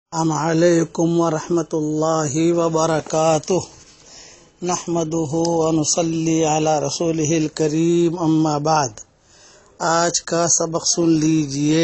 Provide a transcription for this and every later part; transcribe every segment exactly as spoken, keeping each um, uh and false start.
السلام علیکم ورحمۃ اللہ وبرکاتہ نحمدہ ونصلی علی رسولہ الکریم اما بعد۔ آج کا سبق سن لیجئے۔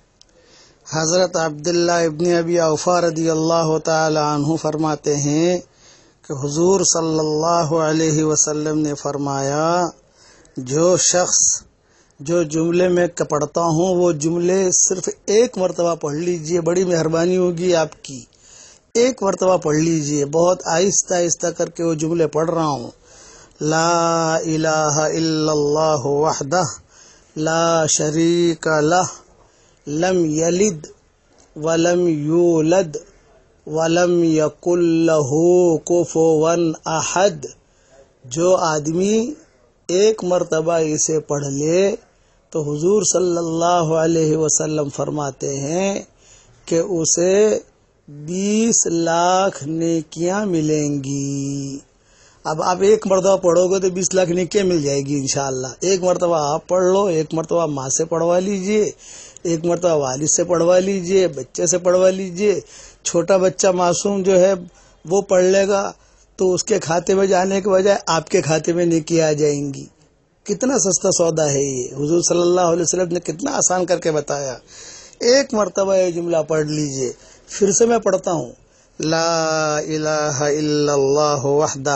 حضرت عبداللہ ابن ابی اوفا رضی اللہ تعالی عنہ فرماتے ہیں کہ حضور صلی اللہ علیہ وسلم نے فرمایا، جو شخص جو جملے میں پڑھتا ہوں وہ جملے صرف ایک مرتبہ پڑھ لیجئے، بڑی مہربانی ہوگی آپ کی۔ ایک مرتبہ پڑھ لیجئے، بہت آہستہ آہستہ کر کے وہ جملے پڑھ رہا ہوں۔ لا الہ الا اللہ وحدہ لا شریک لہ لم یلد ولم یولد ولم یکن لہ کفوا احد۔ جو آدمی ایک مرتبہ اسے پڑھ لے تو حضور صلی اللہ علیہ وسلم فرماتے ہیں کہ اسے بیس لاکھ نیکیاں ملیں گی۔ اب آپ ایک مرتبہ پڑھو گے تو بیس لاکھ نیکیاں مل جائے گی انشاءاللہ۔ ایک مرتبہ آپ پڑھ لو، ایک مرتبہ ماں سے پڑھوا لیجئے، ایک مرتبہ والد سے پڑھوا لیجئے، بچے سے پڑھوا لیجئے۔ چھوٹا بچہ معصوم جو ہے وہ پڑھ لے گا تو اس کے کھاتے میں جانے کے بجائے آپ کے کھاتے میں نیکی آ جائیں گی۔ کتنا سستا سودا ہے یہ، حضور صلی اللہ علیہ وسلم نے کتنا آسان کر کے بتایا۔ ایک مرتبہ یہ جملہ پڑھ لیجئے۔ پھر سے میں پڑھتا ہوں، لا الہ الا اللہ وحدہ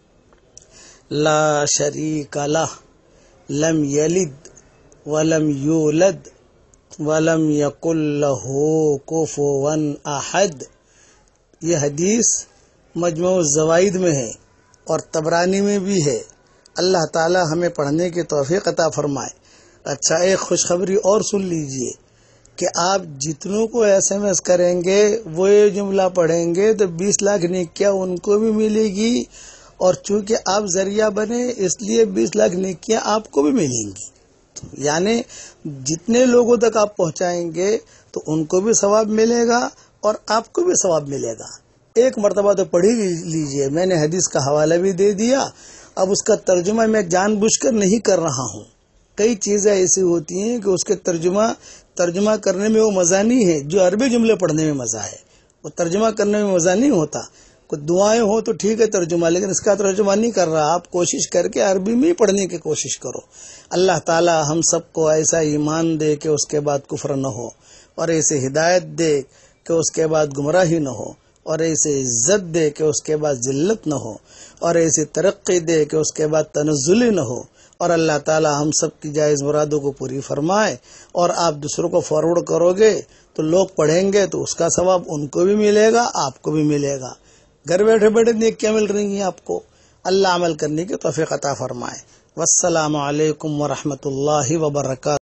لا شریک لہ لم یلد ولم یولد ولم یکن لہ کفوا احد۔ یہ حدیث مجموع الزوائد میں ہے اور طبرانی میں بھی ہے۔ اللہ تعالی ہمیں پڑھنے کی توفیق عطا فرمائے۔ اچھا، ایک خوشخبری اور سن لیجئے کہ آپ جتنوں کو ایس ایم ایس کریں گے وہ یہ جملہ پڑھیں گے تو بیس لاکھ نیکیاں ان کو بھی ملے گی، اور چونکہ آپ ذریعہ بنے اس لیے بیس لاکھ نیکیاں آپ کو بھی ملیں گی۔ یعنی جتنے لوگوں تک آپ پہنچائیں گے تو ان کو بھی ثواب ملے گا اور آپ کو بھی ثواب ملے گا۔ ایک مرتبہ تو پڑھ ہی لیجئے۔ میں نے حدیث کا حوالہ بھی دے دیا، اب اس کا ترجمہ میں جان بوجھ کر نہیں کر رہا ہوں۔ کئی چیزیں ایسی ہوتی ہیں کہ اس کے ترجمہ ترجمہ کرنے میں وہ مزہ نہیں ہے جو عربی جملے پڑھنے میں مزہ ہے، وہ ترجمہ کرنے میں مزہ نہیں ہوتا۔ کوئی دعائیں ہوں تو ٹھیک ہے ترجمہ، لیکن اس کا ترجمہ نہیں کر رہا۔ آپ کوشش کر کے عربی میں ہی پڑھنے کی کوشش کرو۔ اللہ تعالی ہم سب کو ایسا ایمان دے کہ اس کے بعد کفر نہ ہو، اور ایسے ہدایت دے کہ اس کے بعد گمراہی نہ ہو، اور ایسے عزت دے کہ اس کے بعد ذلت نہ ہو، اور ایسی ترقی دے کہ اس کے بعد تنزلی نہ ہو، اور اللہ تعالی ہم سب کی جائز مرادوں کو پوری فرمائے۔ اور آپ دوسروں کو فارورڈ کرو گے تو لوگ پڑھیں گے تو اس کا ثواب ان کو بھی ملے گا، آپ کو بھی ملے گا۔ گھر بیٹھے بیٹھے نیکیاں مل رہی ہیں آپ کو۔ اللہ عمل کرنے کی توفیق عطا فرمائے۔ والسلام علیکم ورحمۃ اللہ وبرکاتہ۔